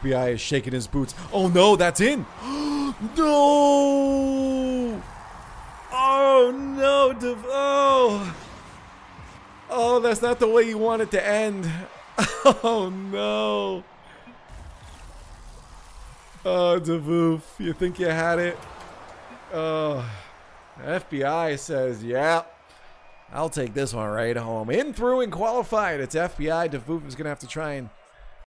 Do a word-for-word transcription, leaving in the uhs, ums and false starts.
B I is shaking his boots. Oh no, that's in. No. Oh no, Dev oh. Oh, that's not the way you want it to end. Oh no. Oh, Davoof, you think you had it? Oh, F B I says, yeah, I'll take this one right home. In, through, and qualified. It's F B I. Davoof is going to have to try and